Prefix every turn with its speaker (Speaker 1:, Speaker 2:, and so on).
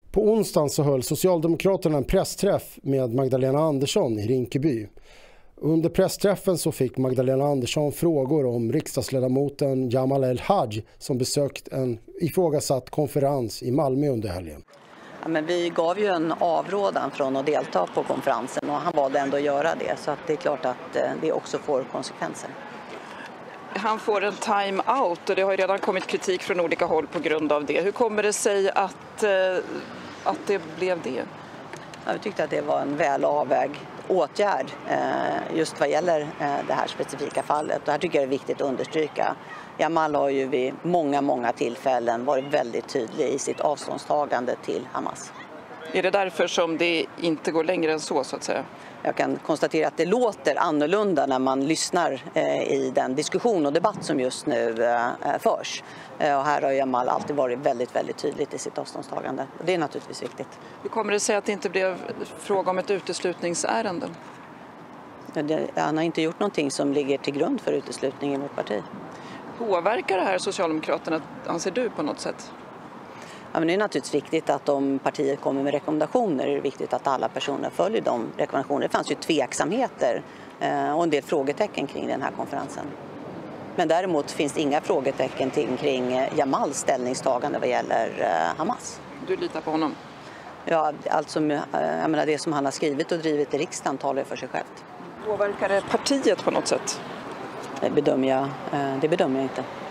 Speaker 1: På onsdagen så höll Socialdemokraterna en pressträff med Magdalena Andersson i Rinkeby. Under pressträffen så fick Magdalena Andersson frågor om riksdagsledamoten Jamal El-Haj som besökt en ifrågasatt konferens i Malmö under helgen.
Speaker 2: Ja, men vi gav ju en avrådan från att delta på konferensen och han valde ändå att göra det, så att det är klart att det också får konsekvenser.
Speaker 3: Han får en time-out och det har ju redan kommit kritik från olika håll på grund av det. Hur kommer det sig att det blev det?
Speaker 2: Ja, vi tyckte att det var en väl avvägd åtgärd just vad gäller det här specifika fallet. Och här tycker jag det är viktigt att understryka. Jamal har ju vid många tillfällen varit väldigt tydlig i sitt avståndstagande till Hamas.
Speaker 3: Är det därför som det inte går längre än så att säga?
Speaker 2: Jag kan konstatera att det låter annorlunda när man lyssnar i den diskussion och debatt som just nu förs. Och här har Jamal alltid varit väldigt tydligt i sitt avståndstagande. Och det är naturligtvis viktigt.
Speaker 3: Hur kommer det sig att det inte blev fråga om ett uteslutningsärende?
Speaker 2: Han har inte gjort någonting som ligger till grund för uteslutning i vårt parti.
Speaker 3: Påverkar det här Socialdemokraterna, anser du, på något sätt?
Speaker 2: Ja, men det är naturligtvis viktigt att om partiet kommer med rekommendationer är det viktigt att alla personer följer de rekommendationerna. Det fanns ju tveksamheter och en del frågetecken kring den här konferensen. Men däremot finns det inga frågetecken kring Jamals ställningstagande vad gäller Hamas.
Speaker 3: Du litar på honom?
Speaker 2: Ja, alltså, jag menar, det som han har skrivit och drivit i riksdagen talar för sig självt.
Speaker 3: Påverkar det partiet på något sätt?
Speaker 2: Det bedömer jag inte.